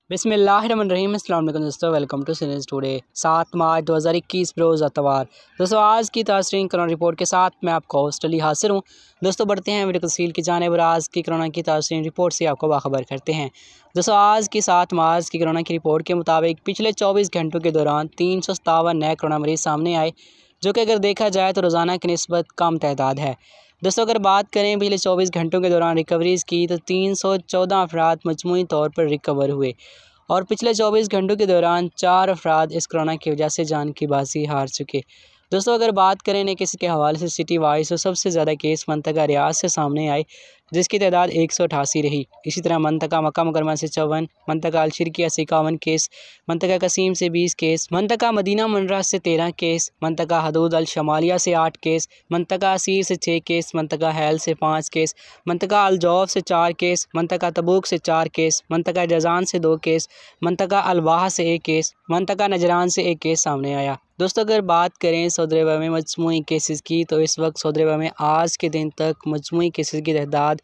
बिस्मिल्लाहिर्रहमानिर्रहीम। अस्सलाम वालेकुम दोस्तों, वेलकम टू सीरीज टुडे। 7 मार्च 2021 रोज़ अतवार। दोस्तों आज की ताज़रीन कोरोना रिपोर्ट के साथ मैं आपका होस्ट अली हासिर हूँ। दोस्तों बढ़ते हैं वीडियो तफसील की जानिब और आज की कोरोना की ताज़रीन रिपोर्ट से आपको बाखबर करते हैं। दोस्तों आज की 7 मार्च की कोरोना की रिपोर्ट के मुताबिक पिछले 24 घंटों के दौरान 357 नए कोरोना मरीज़ सामने आए, जो कि अगर देखा जाए तो रोज़ाना की निस्बत कम तादाद है। दोस्तों अगर बात करें पिछले 24 घंटों के दौरान रिकवरीज़ की तो 314 अफराद मजमूई तौर पर रिकवर हुए और पिछले 24 घंटों के दौरान 4 अफराद इस कोरोना की वजह से जान की बाजी हार चुके। दोस्तों अगर बात करें नए केस के हवाले से सिटी वाइज तो सबसे ज़्यादा केस मंतका रियाज से सामने आए, जिसकी तादाद 188 रही। इसी तरह मंतका मक्का मुकरमा से 54, मंतका अलशिरकिया से 51 केस, मंतका कसीम से 20 केस, मंतका मदीना मुनरा से 13 केस, मंतका हदूद अल शमालिया से 8 केस, मंतका असीर से 6 केस, मंतका हैल से 5 केस, मंतका अल जौफ से 4 केस, मंतका तबूक से 4 केस, मंतका जजान से 2 केस, मंतका अलवाह से 1 केस, मंतका नजरान से 1 केस सामने आया। दोस्तों अगर बात करें सऊदी अरब में मजमूई केसेस की तो इस वक्त सऊदी अरब में आज के दिन तक मजमूई केसेस की तादाद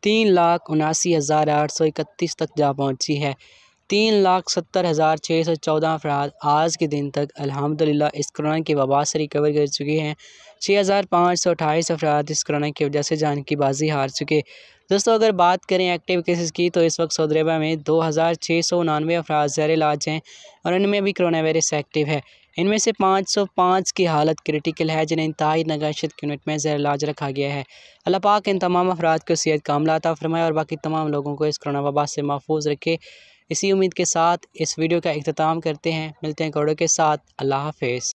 3,79,831 तक जा पहुंची है। 3,70,614 अफराद आज के दिन तक अल्हम्दुलिल्लाह इस कोरोना की वबा से रिकवर कर चुके हैं। 6,528 अफराद इस कोरोना की वजह से जान की बाजी हार चुके। दोस्तों अगर बात करें एक्टिव केसेस की तो इस वक्त सऊदी अरब में 2,699 अफराद ज़ेर इलाज हैं और इनमें भी कोरोना वायरस एक्टिव है। इनमें से 505 की हालत क्रिटिकल है, जिन्हें इंतहाई नगहशत यूनिट में ज़ेर इलाज रखा गया है। अल्लाह पाक इन तमाम अफराद को सेहत कामिला अता फरमाए और बाकी तमाम लोगों को इस कोरोना वबा से महफूज रखे। इसी उम्मीद के साथ इस वीडियो का इख्तिताम करते हैं। मिलते हैं कोरोना के साथ। अल्लाह हाफिज़।